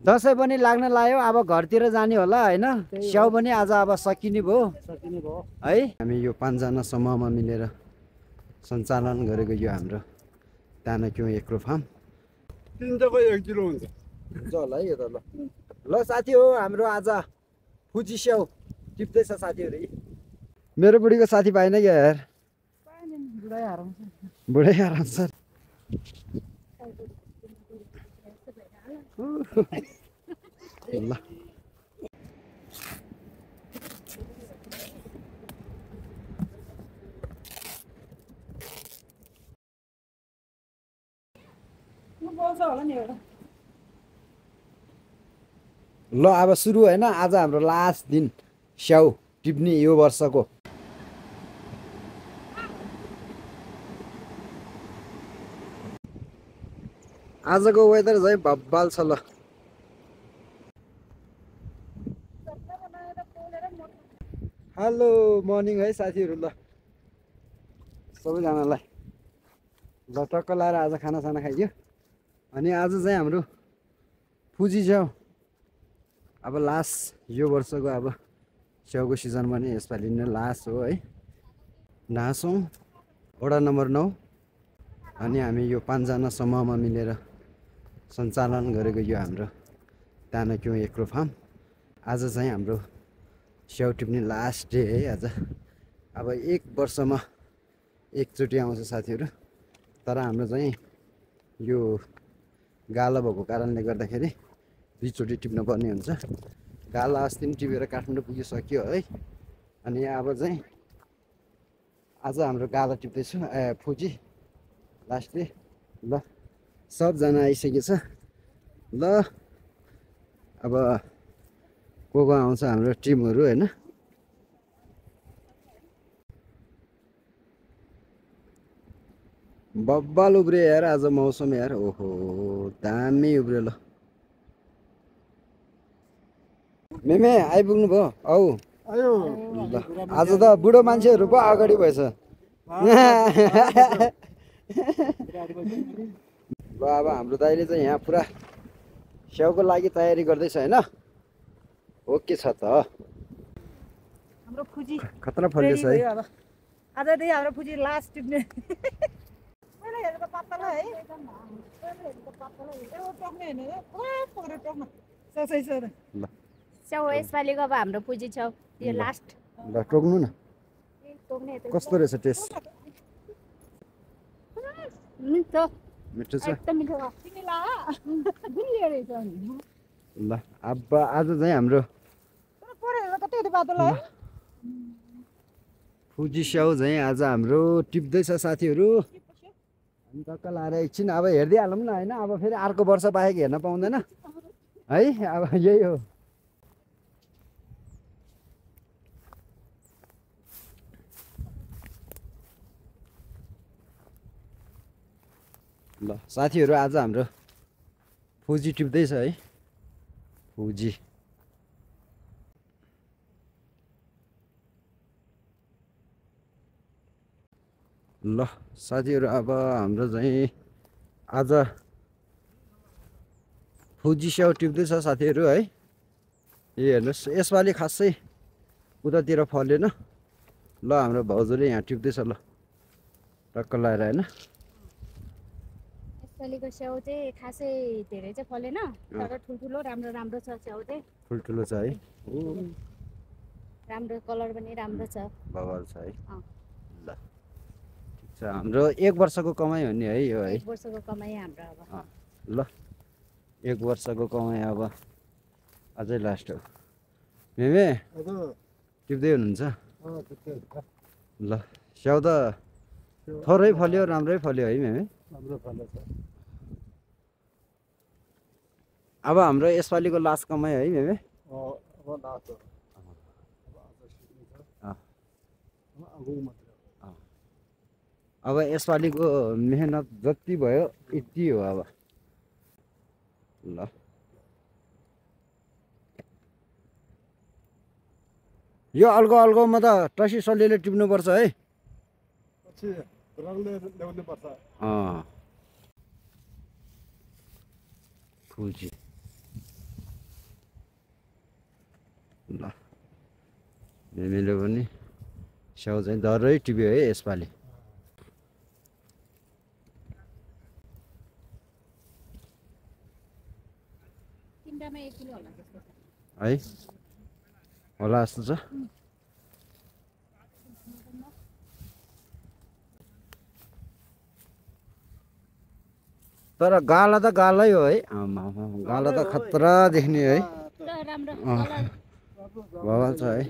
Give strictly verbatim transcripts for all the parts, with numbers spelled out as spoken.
दसैँ पनि लाग्न लाग्यो अब घरतिर जाने होला हैन स्याउ पनि आज अब सकिने भयो सकिने भयो है हामी यो पाँचजना समूहमा मिलेर सञ्चालन गरेको यो हाम्रो तानक्यु एग्रो फार्म तिनटाको एक किलो हुन्छ हुन्छ होला है यो त ल ल साथी हो हाम्रो आज फुजी स्याउ टिप्दैछ साथीहरू मेरो बुढीको साथी पाएन क्या यार बुढै आराम छ ल ल अब सुरु होइन आज हाम्रो लास्ट दिन स्याउ टिप्ने यो वर्षको आजको वेदर चाहिँ भब्बाल छ ल हेलो मर्निङ है साथीहरू ल सबैजनालाई ल टक्क लाएर आज खानासाना खाइयो अनि आज चाहिँ हाम्रो फुजी स्याउ अब लास्ट यो वर्षको अब स्याउको सिजन पनि यसपालि नै लास्ट हो है नासौँ वडा नम्बर नौ अनि हामी यो पाँचजना समूहमा मिलेर सञ्चालन गरेको यो हाम्रो तानक्यु एग्रो फार्म आज चाहिँ हाम्रो स्याउ टिप्ने लास्ट डे है आज अब एक वर्षमा एकचोटि आउँछ साथीहरू तर हाम्रो चाहिँ यो गाला भएको कारणले गर्दाखेरि दुईचोटि टिप्नु पर्ने हुन्छ गाला अस्ति पनि टिपेर काठमाडौँ पुगिसक्यो है अनि अब चाहिँ आज हाम्रो गाला टिप्दैछु ए फुजी लास्ट डे ल सबजना आइसकेको छ ल अब को को आउँछ हाम्रो टिमहरू होइन बब्बाल उब्रियो यार आज मौसम यार ओहो दामी उब्रियो ल मेमे आइपुग्नु भयो औ आयो ल आज त बुढो मान्छेहरू पो अगाडि भएछ ल अब हाम्रो दाइले चाहिँ यहाँ पुरा स्याउको लागि तयारी गर्दैछ होइन ओके छ त हाम्रो फुजी खतरा फल्दैछ है अब आजदेखि हाम्रो फुजी लास्ट टिप्ने पहिला हेरेको पातला है पहिला हेरेको पातला यो टक्ने हैन रे पुरा परे टक्न ससै छ ल स्याउ यसपालिको अब हाम्रो पुजी छ यो लास्ट ल टोक्नु न टोक्ने कस्तो रहेछ टेस्ट मिठो मिठो छ एकदम मिठो छ तिमीला गुलियो रहेछ नि ल अब आज चाहिँ हाम्रो परे हेरेको त्यति पातला है फुजी स्याउ चाहिँ आज हाम्रो टिप्दैछ साथीहरू अनि टक्क लाएर एकछिन अब हेर्दै हालौँ न होइन अब फेरि अर्को वर्ष बाहेक हेर्न पाउँदैन है अब यही हो ल साथीहरू आज हाम्रो फुजी टिप्दैछ है फुजी ल साथीहरू अब हाम्रो चाहिँ आज फुजी स्याउ टिप्दैछ साथीहरू है ए हेर्नुहोस् यसपालि खासै उतातिर फलेन ल हाम्रो भाउजूले यहाँ टिप्दैछ ल टक्क लगाएर होइन यसपालिको स्याउ चाहिँ खासै धेरै चाहिँ फलेन तर ठुल्ठुलो राम्रो राम्रो छ स्याउ चाहिँ ठुल्ठुलो छ है राम्रो कलर पनि राम्रो छ बवाल छ है अँ। ल ठिक छ हाम्रो एक वर्षको कमाइ हो नि है यो है एक वर्षको कमाइ हाम्रो अब अँ, ल एक वर्षको कमाइ अब अझै लास्ट हो मेमे टिप्दै हुनुहुन्छ ल स्याउ त थोरै फल्यो राम्रै फल्यो है मेमे राम्रो फलेछ अब हाम्रो यसपालिको लास्ट कमाइ है मेमे अब लास्ट हो अब आज सिक्ने छ अँ, अब आगो मात्र अँ। अब यसपालिको मेहनत जति भयो यति हो अब ल यो अल्गो अल्गोमा त टसी सल्लीले टिप्नुपर्छ है पछि रङले ल्याउनु पर्छ अँ फुजी ल मेमेले पनि स्याउ चाहिँ डरै टिप्यो है यसपालि। तिनटामा एक किलो होला जस्तो छ। है होला जस्तो छ। तर गाला त गालै हो है, आमामा, गाला त खतरा देख्ने है। ल राम्रो अँ। कलर बवाल छ है।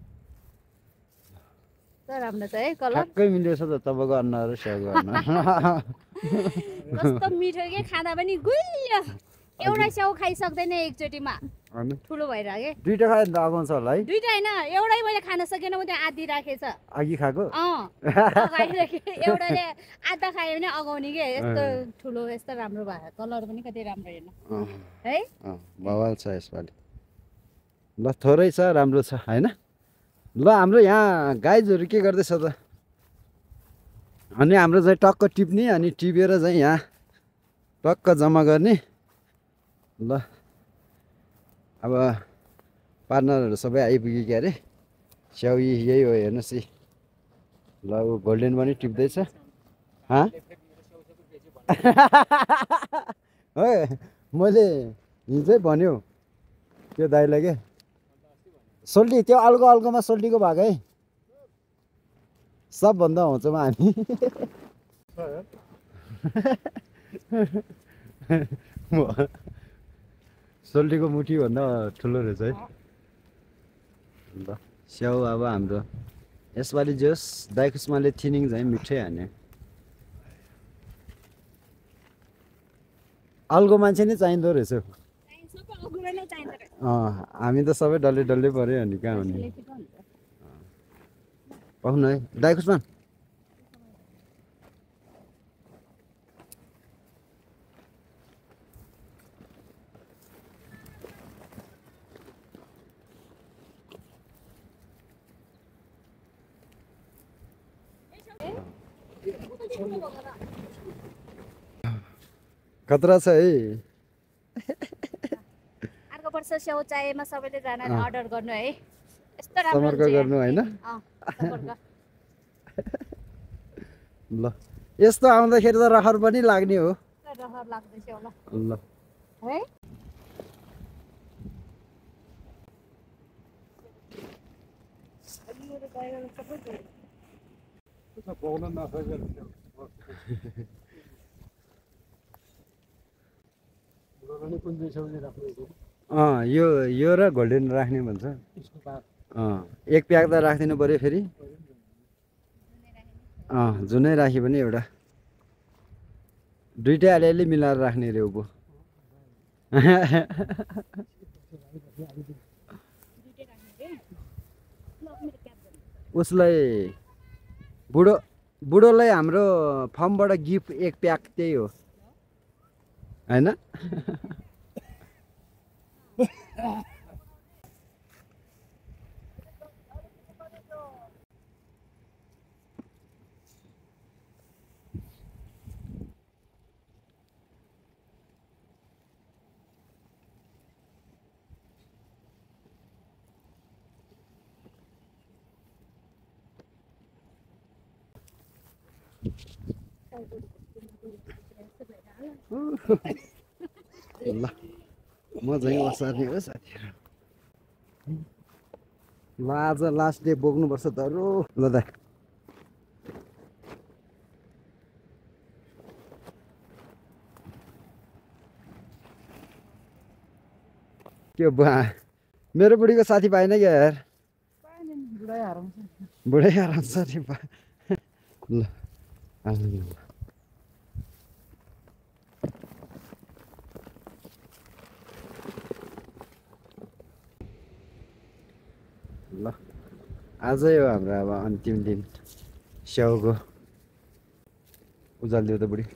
त राम्रो छ है कलर। ठ्याक्कै मिलेछ त तपाईँको अनुहार र स्याउको अनुहार। कस्तो मिठो के खाँदा पनि गुलियो। एउटा स्याउ खाइसक्दैन एकचोटिमा, अनि ठुलो भइरह्यो के। दुइटा खायो भने त आउँछ होला है। दुइटा होइन, एउटै मैले खान सकेन, म त्यहाँ आधी राखेछ। अघि खाएको अँ अगाडिराखेँ। एउटाले आधा खायो भने अगाउने के, यस्तो ठुलो यस्तो राम्रो भयो। कलर पनि कति राम्रो हेर्नु अँ, है। अँ, बवाल छ यसपालि। ल थोरै छ राम्रो छ होइन। ल हाम्रो यहाँ गाइजहरू के गर्दैछ त? अनि हाम्रो चाहिँ टक्क टिप्ने अनि टिपेर चाहिँ यहाँ टक्क जम्मा गर्ने। ल अब पार्टनरहरू सबै आइपुग्यो क्या अरे। स्याउ यही हो हेर्नुहोस् है। ल ऊ गोल्डेन पनि टिप्दैछ। हाँ है मैले हिजै भन्यो त्यो दाइलाई के सोल्टी त्यो अल्गो अल्गोमा सोल्टीको भएको है सबभन्दा हुन्छौँ हामी। सोल्टीको मुठी भन्दा ठुलो रहेछ है। ल स्याउ अब हाम्रो यसपालि जोस् दाइकुस्माले थिनिङ चाहिँ मिठै हान्यो। अल्गो मान्छे नै चाहिँदो रहेछ। अँ हामी त सबै डल्लै डल्लै पऱ्यो अनि कहाँ हुने। पाउनु है दाइकुस्मान। खतरा छ है। अर्को वर्ष स्याउ चाहेमा सबैले जान अर्डर गर्नु है। यस्तो राम्रो सम्पर्क हुन्छ यहाँ। गर्नु होइन। अँ, सम्पर्क। ल यस्तो आउँदाखेरि त रहर पनि लाग्ने हो। रहर लाग्दै स्याउ ल ल है। अँ यो यो र गोल्डेन राख्ने भन्छ। अँ एक प्याक त राखिदिनु पऱ्यो फेरि। अँ जुनै राख्यो भने एउटा दुइटै अलिअलि मिलाएर राख्ने रे उँभो। उसलाई बुढो बुढोलाई हाम्रो फर्मबाट गिफ्ट एक प्याक त्यही हो होइन। ल म चाहिँ असार्ने हो साथीहरू। ल आज लास्ट डे बोक्नुपर्छ त रु। ल दा के बुवा मेरो बुढीको साथी पाएन क्या यार। बुढै आराम छ नि बा। ल ल आजै हो हाम्रो अब अन्तिम दिन स्याउको। उजालिदियो त बुढी।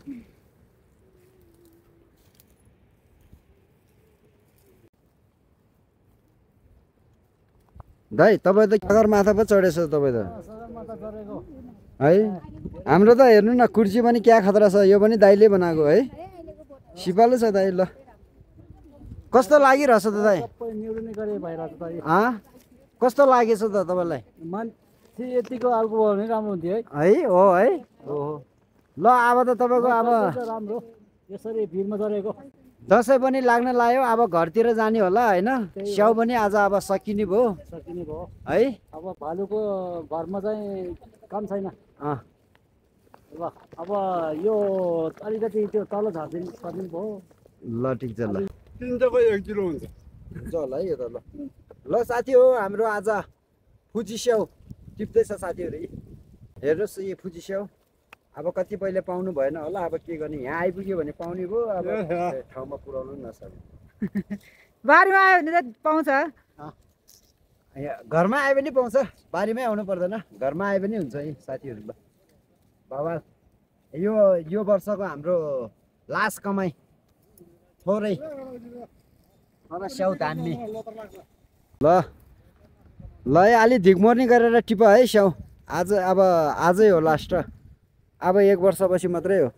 दाइ तपाईँ त सगरमाथा पो चढेछ तपाईँ त है। हाम्रो त हेर्नु न कुर्सी पनि क्या खतरा छ। यो पनि दाइले बनाएको है। सिपालु छ दाइ। ल कस्तो लागिरहेछ त दाइ सबै निउरिने गरे भइरहेछ त यो। अँ कस्तो लागेछ त तपाईँलाई मान्छे यतिको खालको भयो भने राम्रो हुन्थ्यो है। है हो है ओहो ल अब त तपाईँको अब त्यो राम्रो यसरी भिडमा चढेको दसैँ पनि लाग्न लाग्यो अब घरतिर जाने होला होइन स्याउ पनि आज अब सकिने भयो सकिने भयो। है अब भालुको घरमा चाहिँ काम छैन। अँ ल अब यो अलिकति त्यो तल झारिदिनु पर्ने भयो। ल ठिक छ ल तिनटाको एक किलो हुन्छ। हुन्छ होला है यो त ल ल साथी हो हाम्रो आज फुजी स्याउ टिप्दैछ साथीहरू यी हेर्नुहोस् यो फुजी स्याउ अब कतिपयले पाउनु भएन होला अब के गर्ने यहाँ आइपुग्यो भने पाउने भयो अब ठाउँमा पुऱ्याउनु नसक्यो बारीमा आयो भने त पाउँछ यहाँ घरमा आए पनि पाउँछ बारीमै आउनु पर्दैन घरमा आए पनि हुन्छ है साथीहरू ल बाबा यो यो वर्षको हाम्रो लास्ट कमाइ थोरै थोरै स्याउ धान्ने ल ल है अलि धिकमर्नी गरेर टिप है स्याउ आज अब आजै हो लास्ट अब एक वर्षपछि मात्रै हो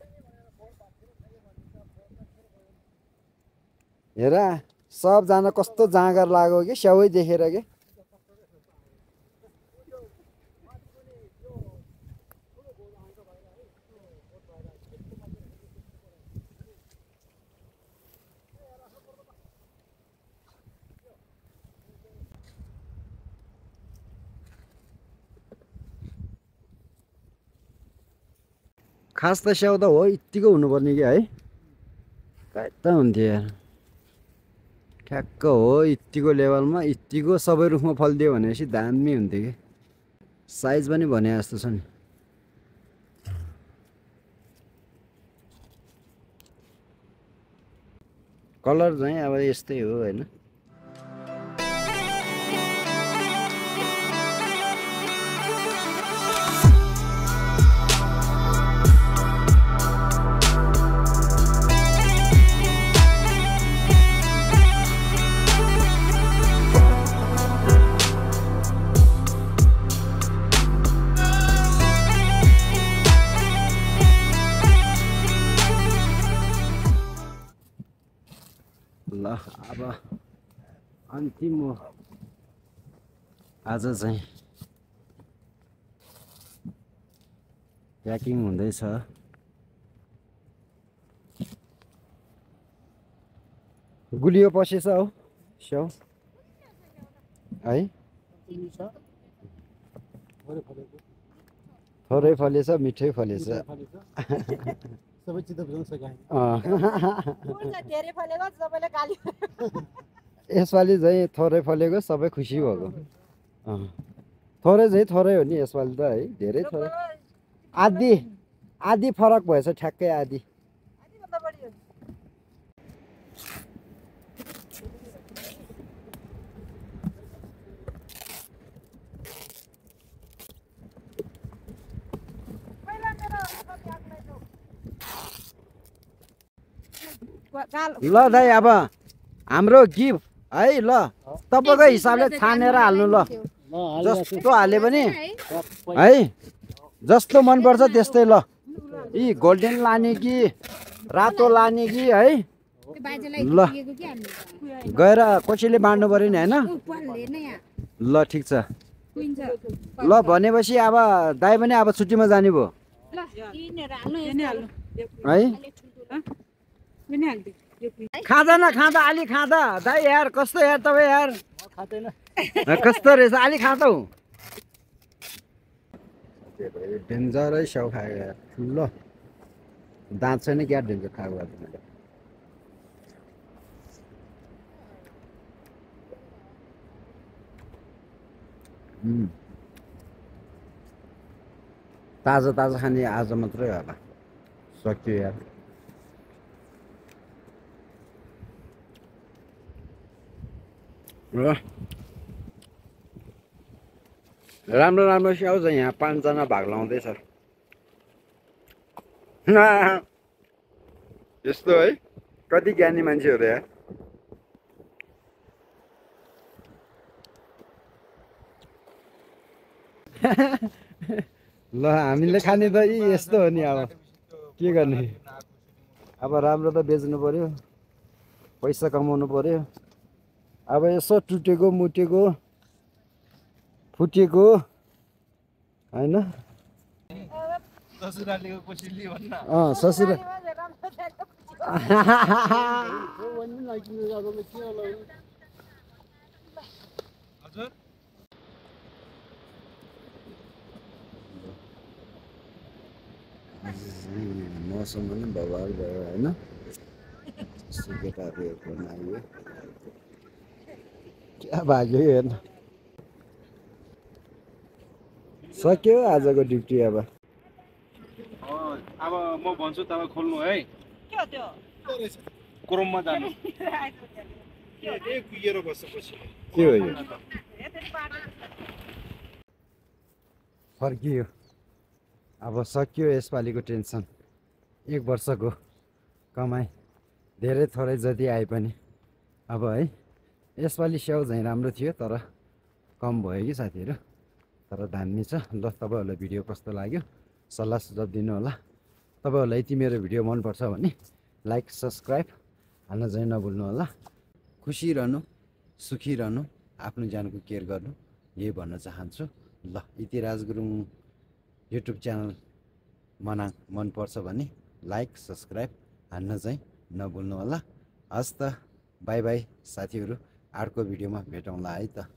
हेर सबजना कस्तो जाँगर लाग्यो कि स्याउै देखेर के खास त स्याउ त हो यत्तिको हुनुपर्ने कि है कहाँ त हुन्थ्यो यार ठ्याक्क हो यत्तिको लेभलमा यत्तिको सबै रुखमा फलिदियो भनेपछि दामी हुन्थ्यो कि साइज पनि भने जस्तो छ नि कलर चाहिँ अब यस्तै हो होइन ल अब अन्तिम हो आज चाहिँ प्याकिङ हुँदैछ गुलियो पसेछ हौ स्याउ है थोरै फलेछ मिठै फलेछ सबै चित्त बुझाउन सके धेरै फलेको सबैले गाली यसपालि चाहिँ थोरै फलेको सबै खुसी भएको थोरै चाहिँ थोरै हो नि यसपालि त है धेरै थोरै आधी आधी फरक भएछ ठ्याक्कै आधी ल दाइ अब हाम्रो गिफ्ट है ल तपाईँको हिसाबले छानेर हाल्नु ल जस्तो हाले पनि है जस्तो मनपर्छ त्यस्तै ल यी गोल्डन लाने कि रातो लाने कि है ल गएर कसैले बाँड्नु पऱ्यो नि होइन ल ठिक छ ल भनेपछि अब दाइ पनि अब छुट्टीमा जाने भयो है खाँदा न खाँदा अलि खाँदा दाइ यार कस्तो यार तपाईँ यार कस्तो रहेछ अलि खाँदा हौ डेन्जरै स्याउ खायो यार ल दाँत छैन क्या डेन्जर खाएको ताजा ताजा खाने आज मात्रै होला सक्यो यार र राम्रो राम्रो स्याउ चाहिँ यहाँ पाँचजना भाग लाउँदैछ यस्तो है कति ज्ञानी मान्छेहरू यार ल हामीले खाने त यी यस्तो हो नि अब के गर्ने अब राम्रो त बेच्नु पर्यो पैसा कमाउनु पर्यो अब यसो टुटेको मुटेको फुटेको होइन ससुरालीको कोसिली भन्न अँ ससुरा हजुर मौसम पनि बवाल भयो होइन केटाहरूको आयो क्या भाग्यो हेर्नु सक्यो आजको ड्युटी अब अब म भन्छु तपाईँ खोल्नु है के हो त्यो क्रोममा जानु के हो यो फर्कियो अब सकियो यसपालिको टेन्सन एक वर्षको कमाइ धेरै थोरै जति आए पनि अब है यसपालि स्याउ झैँ राम्रो थियो तर कम भयो कि साथीहरू तर धान्ने छ ल तपाईँहरूलाई भिडियो कस्तो लाग्यो सल्लाह सुझाव दिनु होला तपाईँहरूलाई यति मेरो भिडियो मनपर्छ भने लाइक सब्सक्राइब हाल्न चाहिँ नभुल्नु होला खुसी रहनु सुखी रहनु आफ्नो ज्यानको केयर गर्नु यही भन्न चाहन्छु ल इतिराज गुरुङ युट्युब च्यानल मनाङ मनपर्छ भने लाइक सब्सक्राइब हान्न चाहिँ नभुल्नु होला हस् त बाई बाई साथीहरू अर्को भिडियोमा भेटौँला है त।